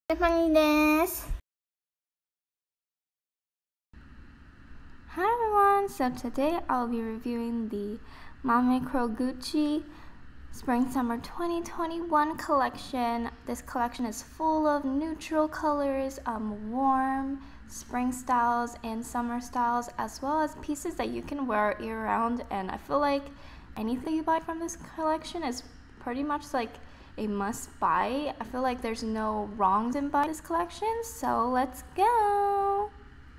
Stephanie desu. Hi everyone, so today I'll be reviewing the Mame Gucci Spring Summer 2021 collection. This collection is full of neutral colors, warm spring styles and summer styles, as well as pieces that you can wear year round. And I feel like anything you buy from this collection is pretty much like a must buy. I feel like there's no wrongs in buying this collection, so let's go!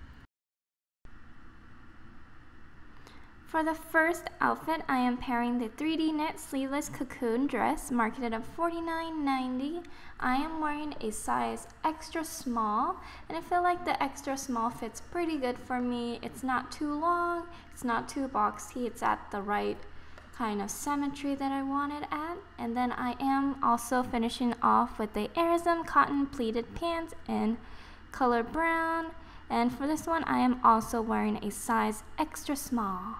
For the first outfit, I am pairing the 3D knit sleeveless cocoon dress marketed at $49.90. I am wearing a size extra small, and I feel like the extra small fits pretty good for me. It's not too long, it's not too boxy, it's at the right kind of symmetry that I want it at. And then I am also finishing off with the Arizom cotton pleated pants in color brown. And for this one, I am also wearing a size extra small.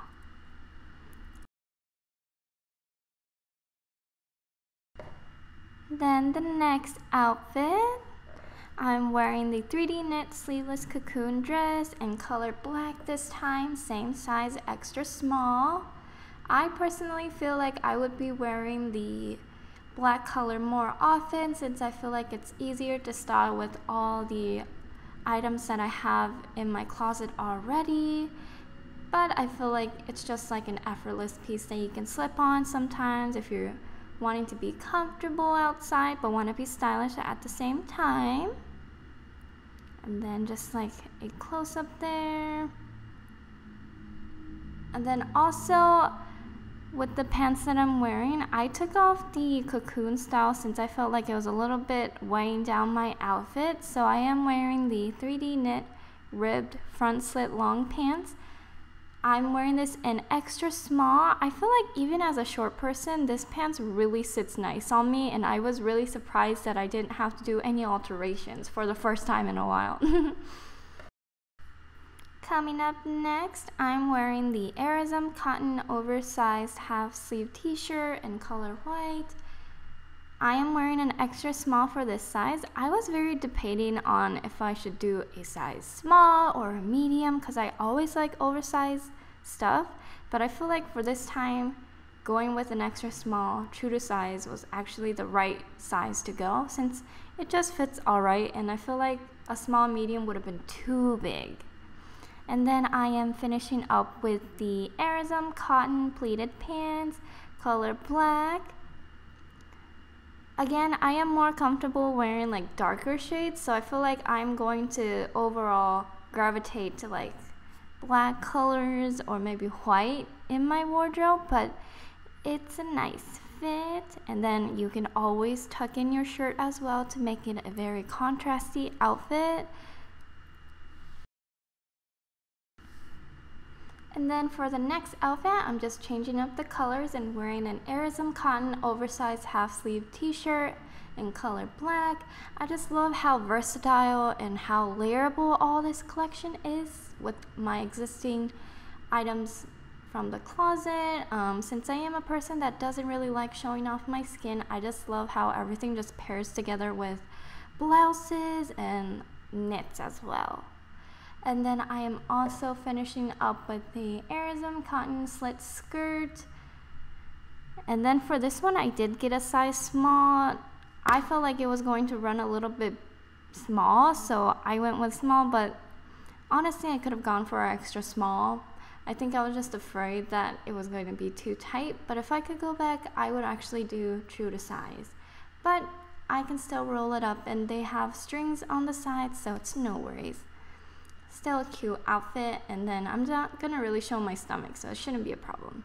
Then the next outfit, I'm wearing the 3D knit sleeveless cocoon dress in color black this time, same size extra small. I personally feel like I would be wearing the black color more often since I feel like it's easier to style with all the items that I have in my closet already. But I feel like it's just like an effortless piece that you can slip on sometimes if you're wanting to be comfortable outside but want to be stylish at the same time. And then just like a close-up there. And then also with the pants that I'm wearing, I took off the cocoon style since I felt like it was a little bit weighing down my outfit. So I am wearing the 3D knit ribbed front slit long pants. I'm wearing this in extra small. I feel like even as a short person, this pants really sits nice on me, and I was really surprised that I didn't have to do any alterations for the first time in a while. Coming up next, I'm wearing the Arizom cotton oversized half sleeve t-shirt in color white. I am wearing an extra small for this size. I was very debating on if I should do a size small or a medium because I always like oversized stuff, but I feel like for this time, going with an extra small, true to size, was actually the right size to go since it just fits alright, and I feel like a small medium would have been too big. And then I am finishing up with the Arizom cotton pleated pants, color black. Again, I am more comfortable wearing like darker shades, so I feel like I'm going to overall gravitate to like black colors or maybe white in my wardrobe, but it's a nice fit. And then you can always tuck in your shirt as well to make it a very contrasty outfit. And then for the next outfit, I'm just changing up the colors and wearing an Arizom cotton oversized half sleeve t-shirt in color black. I just love how versatile and how layerable all this collection is with my existing items from the closet. Since I am a person that doesn't really like showing off my skin, I just love how everything just pairs together with blouses and knits as well. And then I am also finishing up with the Arizom cotton slit skirt. And then for this one, I did get a size small. I felt like it was going to run a little bit small, so I went with small, but honestly, I could have gone for an extra small. I think I was just afraid that it was going to be too tight, but if I could go back, I would actually do true to size. But I can still roll it up, and they have strings on the sides, so it's no worries. Still a cute outfit, and then I'm not gonna really show my stomach, so it shouldn't be a problem.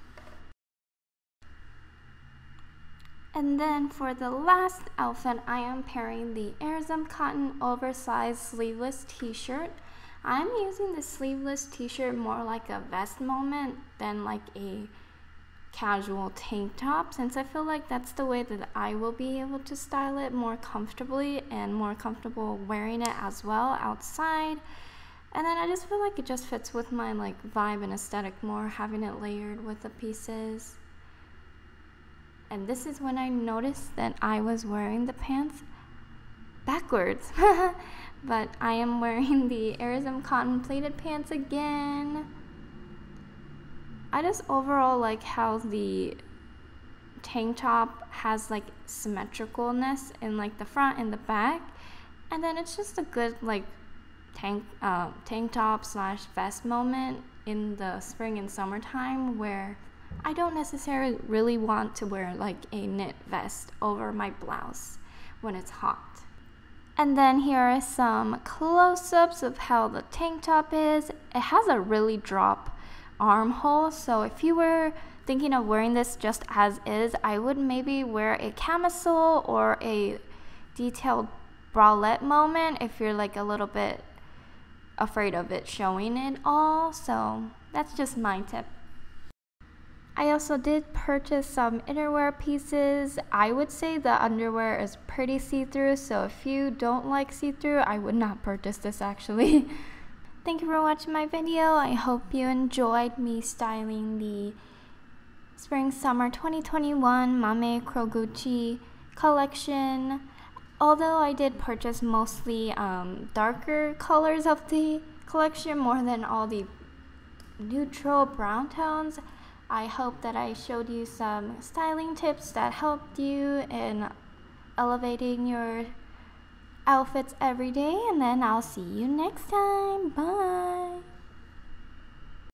And then for the last outfit, I am pairing the Arizom cotton oversized sleeveless t-shirt. I'm using the sleeveless t-shirt more like a vest moment than like a casual tank top, since I feel like that's the way that I will be able to style it more comfortably and more comfortable wearing it as well outside. And then I just feel like it just fits with my like vibe and aesthetic more, having it layered with the pieces. And this is when I noticed that I was wearing the pants backwards. But I am wearing the Aerism cotton pleated pants again. I just overall like how the tank top has like symmetricalness in like the front and the back, and then it's just a good like tank top slash vest moment in the spring and summertime, where I don't necessarily really want to wear like a knit vest over my blouse when it's hot. And then here are some close-ups of how the tank top is. It has a really drop armhole, so if you were thinking of wearing this just as is, I would maybe wear a camisole or a detailed bralette moment if you're like a little bit afraid of it showing it all. So that's just my tip. I also did purchase some innerwear pieces. I would say the underwear is pretty see-through, so if you don't like see-through, I would not purchase this actually. Thank you for watching my video. I hope you enjoyed me styling the Spring Summer 2021 Mame Kroguchi collection. Although I did purchase mostly darker colors of the collection more than all the neutral brown tones, I hope that I showed you some styling tips that helped you in elevating your outfits every day, and then I'll see you next time. Bye!